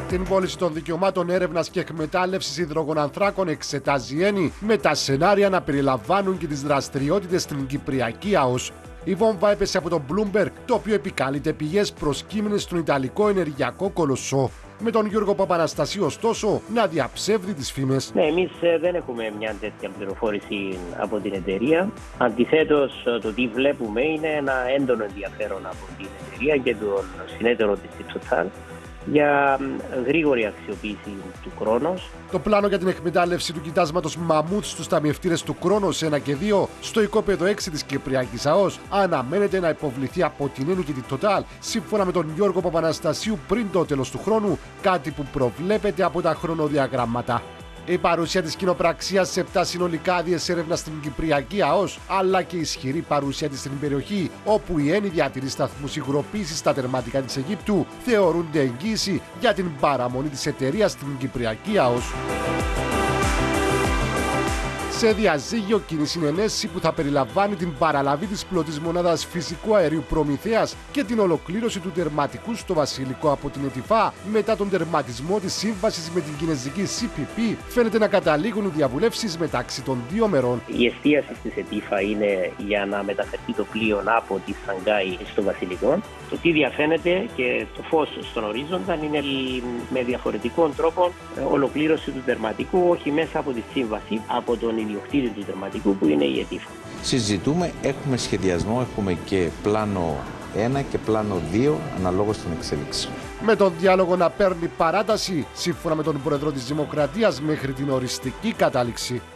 Την πώληση των δικαιωμάτων έρευνας και εκμετάλλευσης υδρογονανθράκων εξετάζει η ΕΝΗ, με τα σενάρια να περιλαμβάνουν και τις δραστηριότητες στην Κυπριακή ΑΟΣ. Η βόμβα έπεσε από τον Bloomberg, το οποίο επικαλείται πηγές προσκύμενες στον Ιταλικό ενεργειακό κολοσσό. Με τον Γιώργο Παπαναστασίου, ωστόσο, να διαψεύδει τις φήμες. Ναι, εμείς δεν έχουμε μια τέτοια πληροφόρηση από την εταιρεία. Αντιθέτως, το τι βλέπουμε είναι ένα έντονο ενδιαφέρον από την εταιρεία και τον συνέτερο της Total για γρήγορη αξιοποίηση του Κρόνος. Το πλάνο για την εκμετάλλευση του κοιτάσματος Μαμούτ στους ταμιευτήρες του Κρόνος 1 και 2 στο οικόπεδο 6 της Κυπριακής ΑΟΣ αναμένεται να υποβληθεί από την ΕΝΗ και την Total, σύμφωνα με τον Γιώργο Παπαναστασίου, πριν το τέλος του χρόνου, κάτι που προβλέπεται από τα χρονοδιαγράμματα. Η παρουσία της κοινοπραξίας σε 7 συνολικά άδειες έρευνας στην Κυπριακή ΑΟΣ, αλλά και η ισχυρή παρουσία της στην περιοχή, όπου η ΕΝΗ διατηρεί σταθμούς υγροποίησης στα τερματικά της Αιγύπτου, θεωρούνται εγγύηση για την παραμονή της εταιρείας στην Κυπριακή ΑΟΣ. Σε διαζύγιο κοινή συνενέση που θα περιλαμβάνει την παραλαβή της πλωτής μονάδας φυσικού αερίου Προμηθέας και την ολοκλήρωση του τερματικού στο Βασιλικό από την ΕΤΙΦΑ μετά τον τερματισμό της σύμβασης με την κινεζική CPP, φαίνεται να καταλήγουν οι διαβουλεύσεις μεταξύ των δύο μερών. Η εστίαση της ΕΤΙΦΑ είναι για να μεταφερθεί το πλοίο από τη Σανγκάη στο Βασιλικό. Το τι διαφαίνεται και το φως στον ορίζοντα είναι με διαφορετικών τρόπων ολοκλήρωση του τερματικού, όχι μέσα από τη σύμβαση, από τον ιδιοκτήτη του τερματικού που είναι η ΕΤΙΦΑ. Συζητούμε, έχουμε σχεδιασμό, έχουμε και πλάνο 1 και πλάνο 2 αναλόγως στην εξέλιξη. Με τον διάλογο να παίρνει παράταση, σύμφωνα με τον Πρόεδρο της Δημοκρατίας, μέχρι την οριστική κατάληξη.